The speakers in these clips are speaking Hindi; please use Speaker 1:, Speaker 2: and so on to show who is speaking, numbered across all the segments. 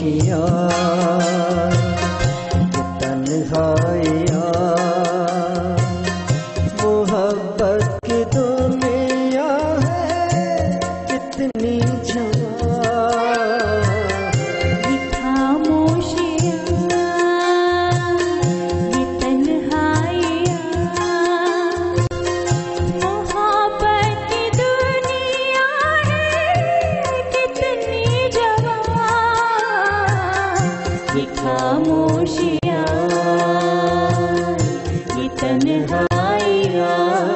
Speaker 1: खामोशियाँ, तन्हाइयाँ, मोहब्बत की दुनिया है कितनी जवां।
Speaker 2: ये खामोशियाँ, ये तन्हाइयाँ, मोहब्बत की दुनिया है कितनी जवां। ये खामोशियाँ, ये तन्हाइयाँ।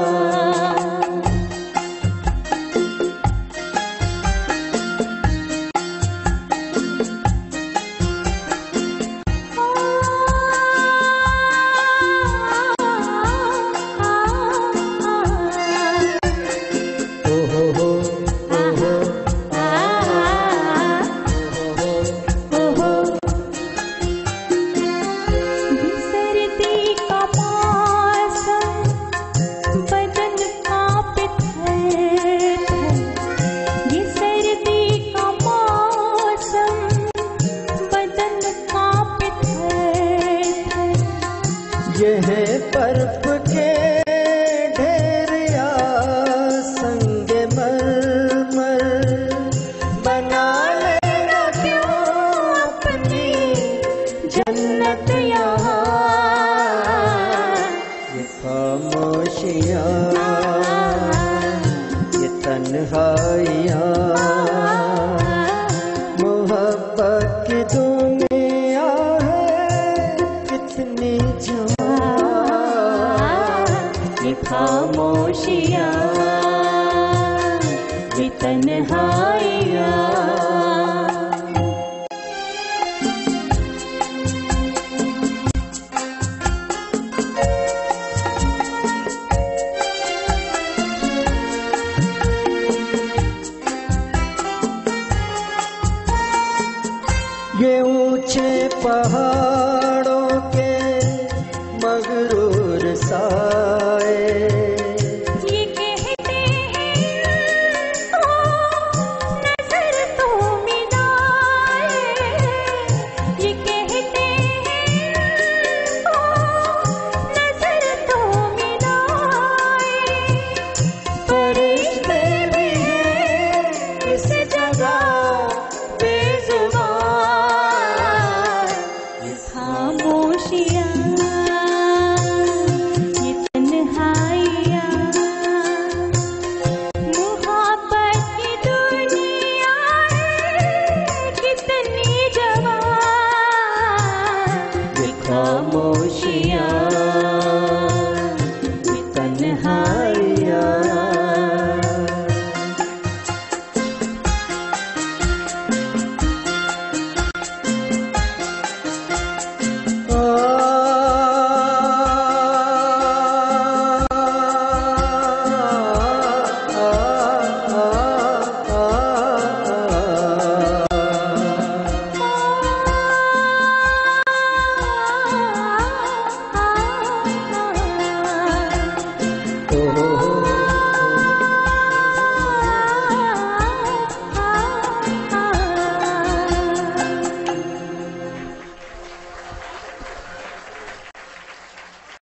Speaker 1: ये है बर्फ के ढेर या संगे मरमर, बना लेना क्यों अपनी जन्नत यहाँ। ये खामोशियाँ, ये तन्हाइयाँ, मोहब्बत की दुनिया है कितनी जवां।
Speaker 2: ये खामोशियाँ, ये तन्हाइयाँ।
Speaker 1: ये ऊंचे पहाड़ों के मगरूर साए,